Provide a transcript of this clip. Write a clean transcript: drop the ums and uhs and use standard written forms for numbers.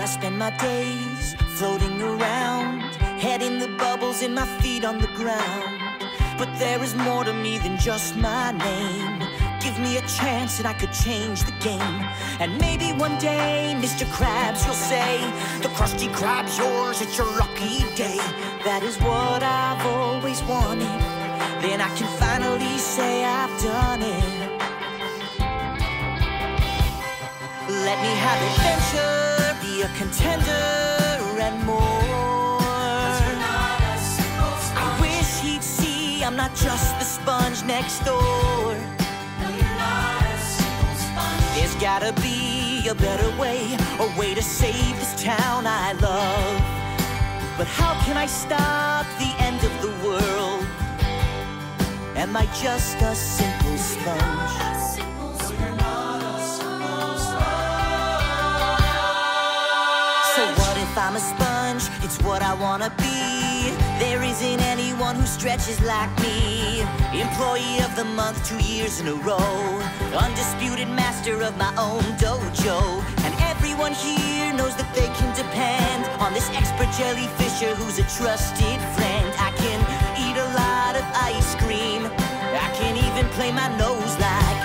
I spend my days floating around, head in the bubbles and my feet on the ground. But there is more to me than just my name. Give me a chance and I could change the game. And maybe one day, Mr. Krabs, you'll say, the Krusty Krab's yours, it's your lucky day. That is what I've always wanted. Then I can finally say I've done it. Let me have adventure, be a contender and more. I wish he'd see I'm not just the sponge next door. There's gotta be a better way, a way to save this town I love. But how can I stop the end of the world? Am I just a simple sponge? So what if I'm a sponge? It's what I wanna be. There isn't anyone who stretches like me. Employee of the month 2 years in a row. Undisputed master of my own dojo. And everyone here knows that they can depend on this expert jellyfisher who's a trusted friend. I can eat a lot of ice cream. I can even play my nose like